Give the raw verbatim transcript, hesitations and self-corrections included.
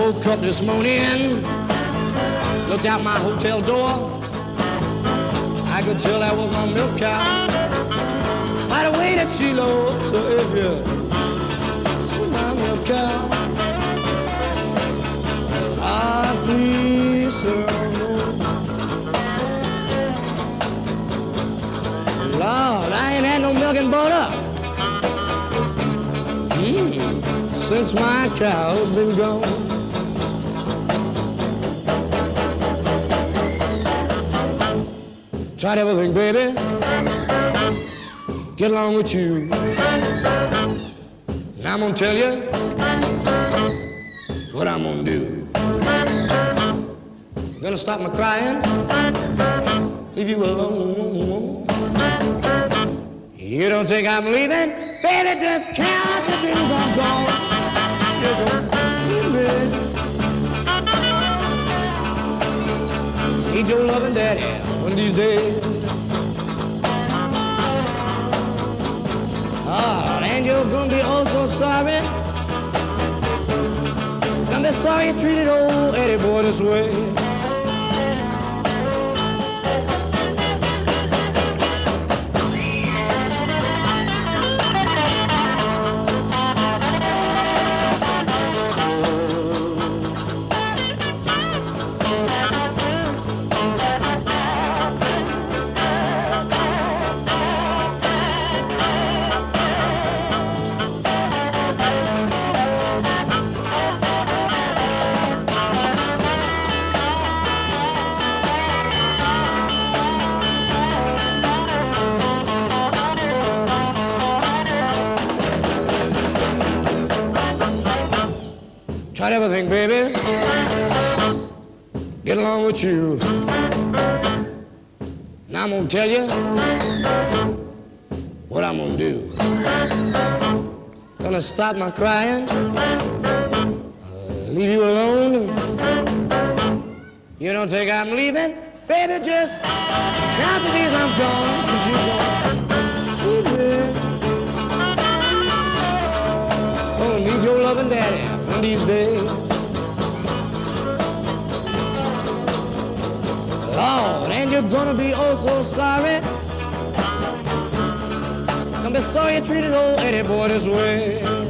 woke up this morning, looked out my hotel door. I could tell that was my milk cow by the way that she looks. So if you see my milk cow, ah, please, sir, no. Lord, I ain't had no milk and butter mm, since my cow's been gone. Tried everything, baby, get along with you. Now I'm gonna tell you what I'm gonna do. I'm gonna stop my crying, leave you alone. You don't think I'm leaving? Baby, just count the days I'm gone. You're gonna leave me. Need your loving daddy one of these days. Ah, and you're gonna be oh so sorry. Gonna be sorry you treated old Eddie boy this way. Tried everything, baby, get along with you. Now I'm gonna tell you what I'm gonna do. Gonna stop my crying, uh, leave you alone. You don't think I'm leaving? Baby, just count the days I'm gone, 'cause you're gonna leave me. Gonna need your loving daddy one of these days. Lord, and you're gonna be oh so sorry. Gonna be sorry you treated old Eddie boy this way.